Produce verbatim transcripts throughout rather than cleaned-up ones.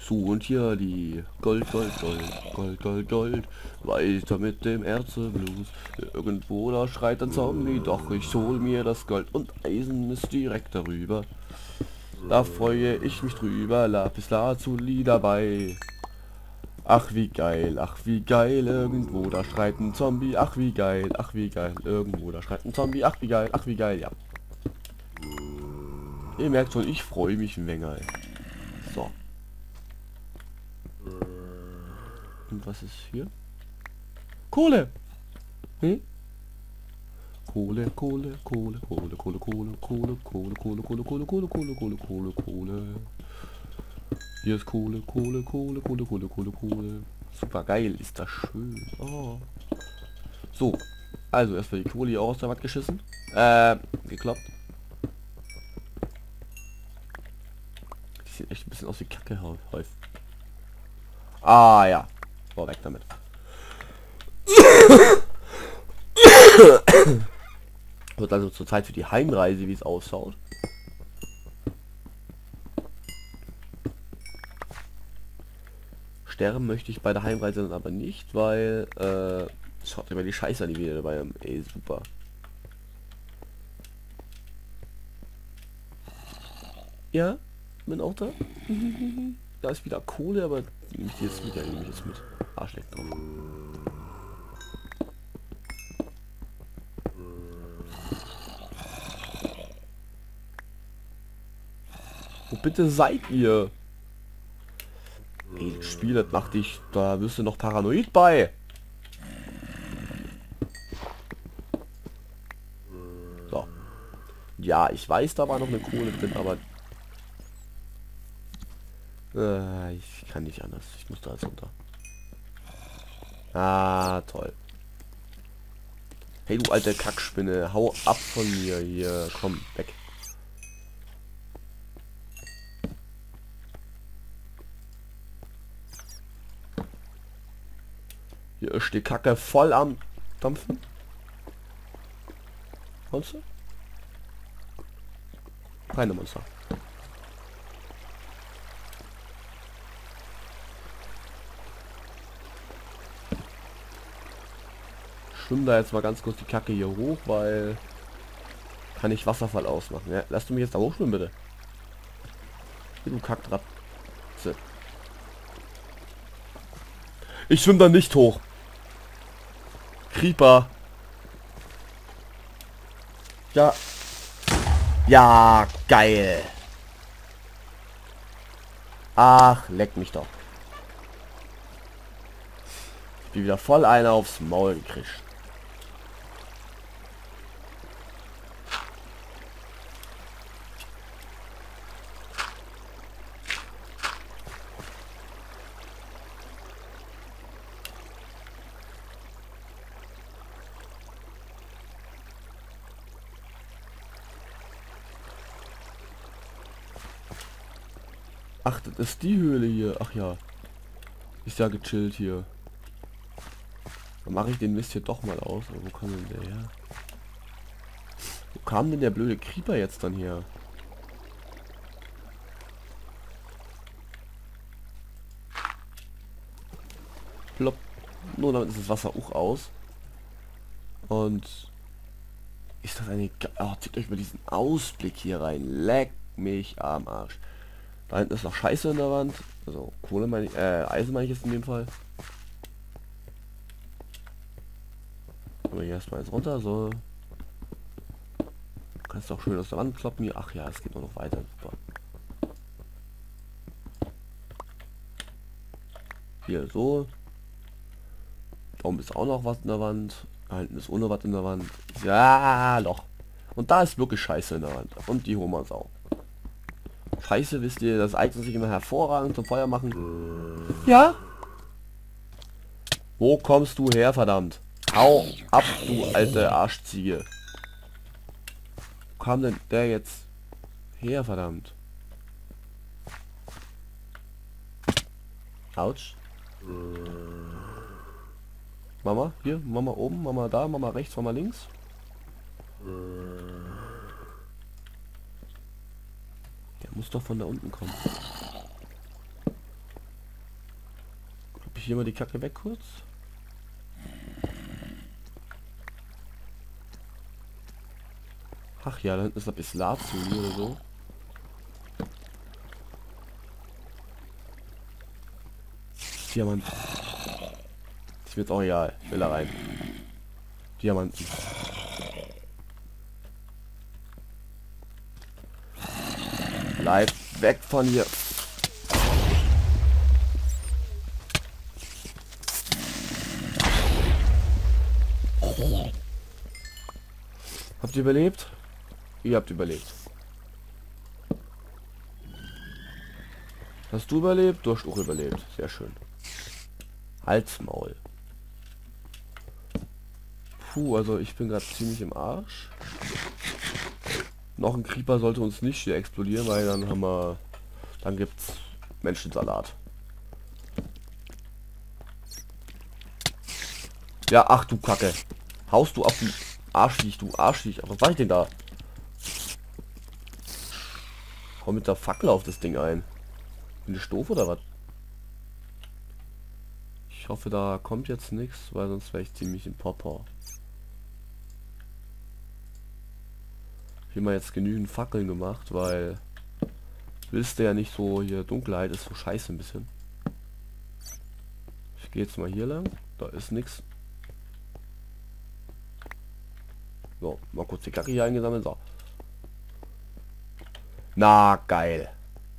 So, und hier die Gold, Gold, Gold, Gold, Gold, Gold. Weiter mit dem Ärzteblues. Irgendwo da schreit ein Zombie, doch ich hol mir das Gold und Eisen ist direkt darüber. Da freue ich mich drüber, Lapis Lazuli dabei. Ach wie geil, ach wie geil, irgendwo da schreit ein Zombie, ach wie geil, ach wie geil, irgendwo da schreit ein Zombie, ach wie geil, ach wie geil, ja. Ihr merkt schon, ich freue mich ein wenig. So. Und was ist hier? Kohle! Hm? Kohle, Kohle, Kohle, Kohle, Kohle, Kohle, Kohle, Kohle, Kohle, Kohle, Kohle, Kohle, Kohle, Kohle, Kohle, Kohle. Hier ist Kohle, Kohle, Kohle, Kohle, Kohle, Kohle, Kohle. Super geil, ist das schön. Oh. So, also erstmal die Kohle hier auch aus der Wand geschissen. Äh, geklappt. Die sieht echt ein bisschen aus wie Kacke, Häuf. Ah ja, so weg damit. Wird also zur Zeit für die Heimreise, wie es ausschaut. Sterben möchte ich bei der Heimreise dann aber nicht, weil äh, schaut immer die Scheiße an, die wir dabei haben. Ey, super. Ja, bin auch da. Da ist wieder Kohle, aber nehme ich die jetzt mit, ja, nehme ich jetzt mit. Arschleck drauf. Wo bitte seid ihr? Ey, das Spiel, das macht dich, da wirst du noch paranoid bei. So. Ja, ich weiß, da war noch eine Kohle drin, aber äh, ich kann nicht anders. Ich muss da jetzt runter. Ah, toll. Hey, du alte Kackspinne, hau ab von mir hier. Komm, weg. Hier ist die Kacke voll am Dampfen. Monster? Keine Monster. Schwimm da jetzt mal ganz kurz die Kacke hier hoch, weil kann ich Wasserfall ausmachen. Ja, lass du mich jetzt da hochschwimmen, bitte. Hier, du Kackdrapp. Ich schwimm da nicht hoch. Creeper. Ja. Ja, geil. Ach, leck mich doch. Ich bin wieder voll einer aufs Maul gekriegt. Ach, das ist die Höhle hier. Ach ja. Ist ja gechillt hier. Dann mache ich den Mist hier doch mal aus. Aber wo kam denn der her? Wo kam denn der blöde Creeper jetzt dann her? Plopp. Nur damit ist das Wasser auch aus. Und ist das eine... Oh, zieht euch mal diesen Ausblick hier rein. Leck mich am Arsch. Da hinten ist noch Scheiße in der Wand. Also Kohle meine ich, äh, Eisen meine ich jetzt in dem Fall. Aber hier erstmal jetzt runter, so. Kannst auch schön aus der Wand kloppen hier. Ach ja, es geht nur noch weiter. Super. Hier so. Da oben ist auch noch was in der Wand. Da hinten ist ohne was in der Wand. Ja, Loch. Und da ist wirklich Scheiße in der Wand. Und die holen wir uns auch. Scheiße, wisst ihr, das eignet sich immer hervorragend zum Feuer machen. Ja? Wo kommst du her, verdammt? Hau ab, du alte Arschziege. Wo kam denn der jetzt her, verdammt? Autsch. Mama, hier, Mama oben, Mama da, Mama rechts, Mama links. Der muss doch von da unten kommen. hier mal die Kacke weg kurz. Ach ja, da hinten ist glaube ich Lazuli oder so. Diamant. Ist mir jetzt auch egal. Ich will da rein. Diamanten. Bleib weg von hier. Habt ihr überlebt? Ihr habt überlebt. Hast du überlebt? Du hast auch überlebt. Sehr schön. Halt's Maul. Puh, also ich bin gerade ziemlich im Arsch. Noch ein Creeper sollte uns nicht hier explodieren, weil dann haben wir... Dann gibt's Menschensalat. Ja, ach du Kacke. Haust du auf den Arschviech, du Arschviech. Was sag ich denn da? Komm mit der Fackel auf das Ding ein. Bin ich doof oder was? Ich hoffe, da kommt jetzt nichts, weil sonst wäre ich ziemlich im Popper. Hier mal jetzt genügend Fackeln gemacht, weil willst du ja nicht so hier, Dunkelheit ist so scheiße ein bisschen. Ich gehe jetzt mal hier lang, da ist nichts. So, mal kurz die Kacke hier eingesammelt. So. Na, geil.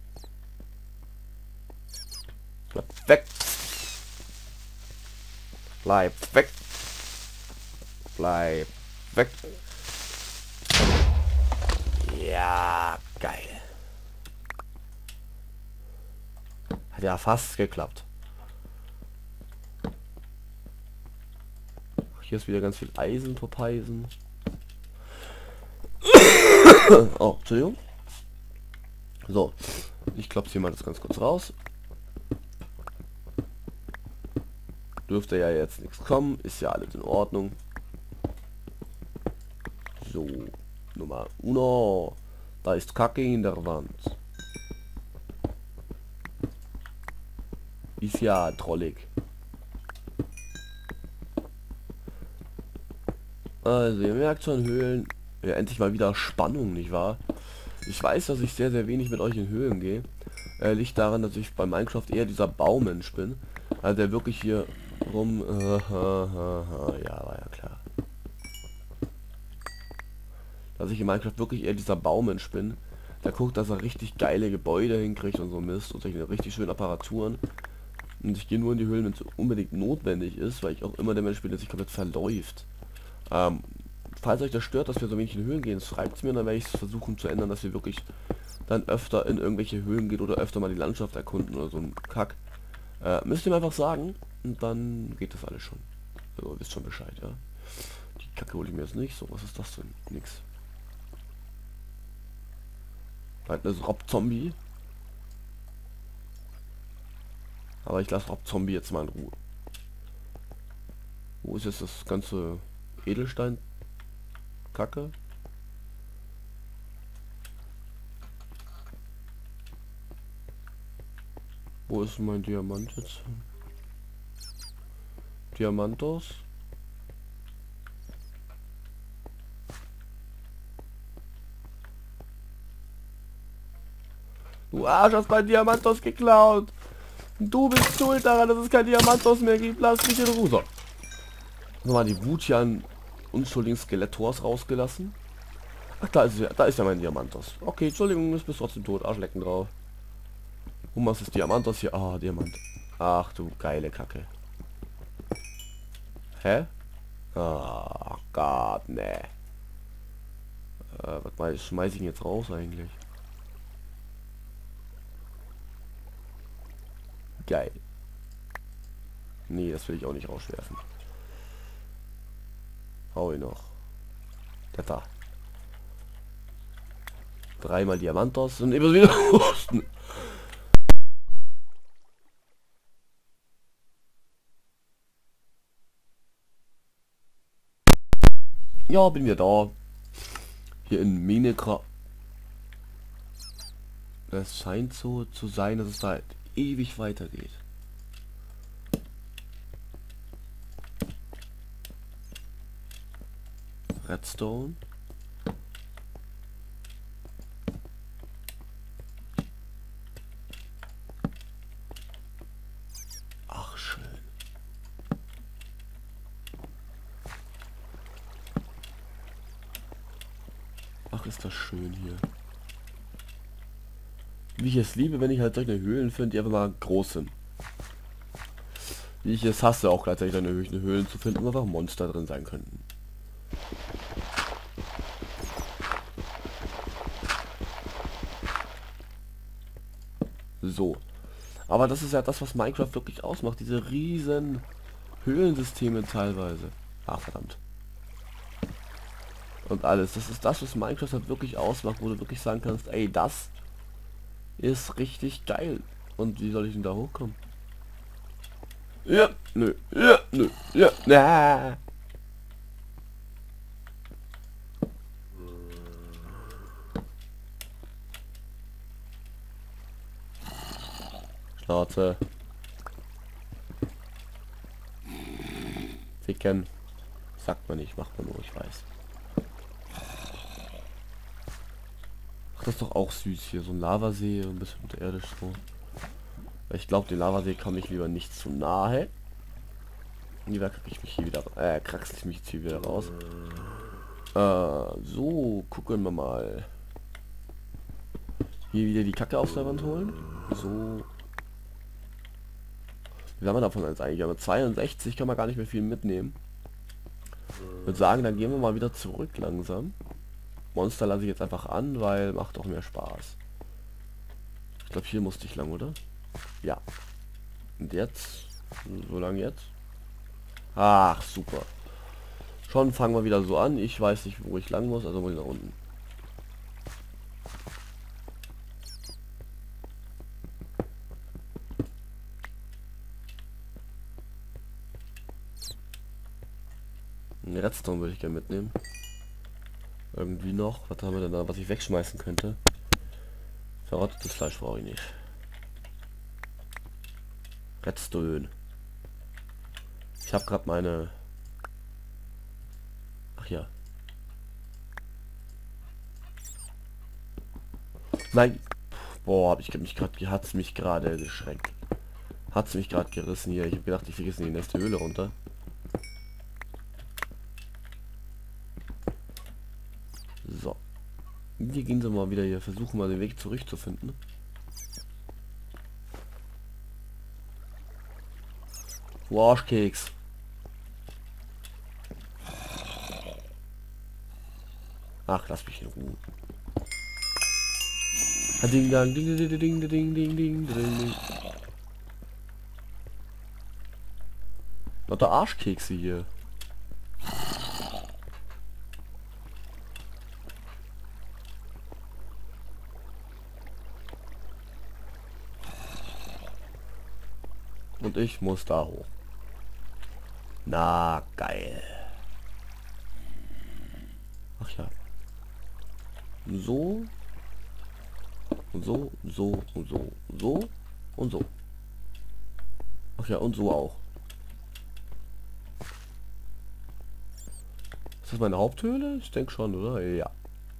Bleib weg. Bleib weg. Bleib weg. Ja, geil. Hat ja fast geklappt. Hier ist wieder ganz viel Eisen, Top-Eisen. Oh, Entschuldigung. So, ich klopfe hier mal das ganz kurz raus. Dürfte ja jetzt nichts kommen, ist ja alles in Ordnung. So, Nummer uno. Da ist Kacke in der Wand. Ist ja trollig. Also ihr merkt schon, Höhlen, ja, endlich mal wieder Spannung, nicht wahr? Ich weiß, dass ich sehr, sehr wenig mit euch in Höhlen gehe. Äh, liegt daran, dass ich bei Minecraft eher dieser Baumensch bin. Also der wirklich hier rum... Äh, äh, äh, ja, war ja klar. Dass ich in Minecraft wirklich eher dieser Baumensch bin. Der guckt, dass er richtig geile Gebäude hinkriegt und so Mist und solche richtig schönen Apparaturen. Und ich gehe nur in die Höhlen, wenn es unbedingt notwendig ist, weil ich auch immer der Mensch bin, der sich komplett verläuft. Ähm, falls euch das stört, dass wir so wenig in Höhlen gehen, schreibt es mir, dann werde ich es versuchen zu ändern, dass wir wirklich dann öfter in irgendwelche Höhlen geht oder öfter mal die Landschaft erkunden oder so ein Kack. Äh, müsst ihr mir einfach sagen und dann geht das alles schon. Also, wisst schon Bescheid, ja. Die Kacke hole ich mir jetzt nicht. So, was ist das denn? Nix. Da hinten ist Rob Zombie. Aber ich lasse Rob Zombie jetzt mal in Ruhe. Wo ist jetzt das ganze Edelstein? Kacke. Wo ist mein Diamant jetzt? Diamantos. Du Arsch, hast mein Diamantos geklaut. Du bist schuld daran, dass es kein Diamantos mehr gibt. Lass mich in Ruhe. So. Nochmal die Wut hier an unschuldigen Skelettors rausgelassen. Ach, da ist ja, da ist ja mein Diamantos. Okay, Entschuldigung, du bist trotzdem tot. Arschlecken drauf. Humas ist Diamantos hier. Ah, Diamant. Ach du geile Kacke. Hä? Ah, Gott, ne. Äh, was weiß, schmeiß ich ihn jetzt raus eigentlich? Geil. Nee, das will ich auch nicht rauswerfen. Hau ihn noch. Der da. Dreimal Diamantos und immer wieder Husten. Ja, bin wieder da. Hier in Minecraft. Es scheint so zu sein, dass es da ewig weitergeht. Redstone. Ach, schön. Ach, ist das schön hier. Wie ich es liebe, wenn ich halt solche Höhlen finde, die einfach mal groß sind. Wie ich es hasse, auch gleichzeitig eine Höhlen zu finden, wo einfach Monster drin sein könnten. So. Aber das ist ja das, was Minecraft wirklich ausmacht. Diese riesen Höhlensysteme teilweise. Ach, verdammt. Und alles. Das ist das, was Minecraft halt wirklich ausmacht, wo du wirklich sagen kannst, ey, das ist richtig geil. Und wie soll ich denn da hochkommen? Ja, nö, ja, nö, ja, na. Schnauze. Ficken. Sagt man nicht, macht man nur, ich weiß. Ach, das ist doch auch süß hier, so ein Lavasee, ein bisschen unterirdisch so. Ich glaube, den Lavasee komme ich lieber nicht zu nahe. Lieber kacke ich mich hier wieder, äh, kraxel ich mich jetzt hier wieder raus. Äh, so, gucken wir mal. Hier wieder die Kacke aus der Wand holen. So. Wie haben wir davon jetzt eigentlich? Aber zweiundsechzig kann man gar nicht mehr viel mitnehmen. Ich würde sagen, dann gehen wir mal wieder zurück langsam. Monster lasse ich jetzt einfach an, weil macht auch mehr Spaß. Ich glaube, hier musste ich lang, oder? Ja. Und jetzt? So lang jetzt? Ach, super. Schon fangen wir wieder so an. Ich weiß nicht, wo ich lang muss, also muss ich nach unten. Einen Redstone würde ich gerne mitnehmen. Irgendwie noch. Was haben wir denn da, was ich wegschmeißen könnte? Verrottetes Fleisch brauche ich nicht. Redstone. Ich habe gerade meine... Ach ja. Nein. Boah, hab ich mich gerade, hat's mich gerade geschreckt. Hat's mich gerade gerissen hier. Ich habe gedacht, ich fliege jetzt in die nächste Höhle runter. So. Hier gehen sie mal wieder hier, versuchen mal den Weg zurückzufinden. Arschkeks. Ach, lass mich in Ruhe. Ding dang ding ding ding ding ding ding ding ding. Lauter Arschkekse hier. Und ich muss da hoch. Na, geil. Ach ja. So. Und so, so und so, so und so. Ach ja, und so auch. Ist das meine Haupthöhle? Ich denke schon, oder? Ja.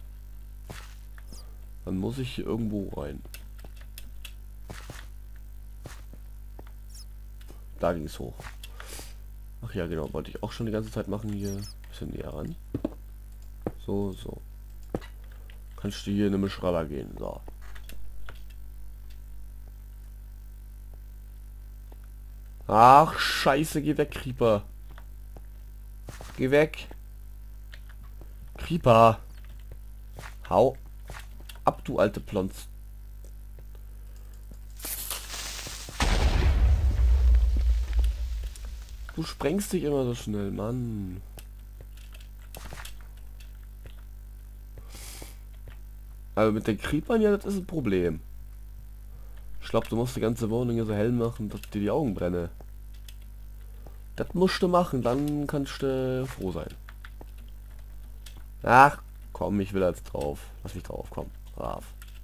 Dann muss ich hier irgendwo rein. Da ging es hoch. Ach ja, genau, wollte ich auch schon die ganze Zeit machen hier. Ein bisschen näher ran. So, so. Kannst du hier in eine Schreiber gehen. So. Ach, scheiße, geh weg, Creeper. Geh weg. Creeper. Hau ab, du alte Plonz. Du sprengst dich immer so schnell, Mann. Aber mit den Creepern, ja, das ist ein Problem. Ich glaube, du musst die ganze Wohnung hier so hell machen, dass dir die Augen brennen. Das musst du machen, dann kannst du froh sein. Ach, komm, ich will jetzt drauf. Lass mich drauf, komm. Brav.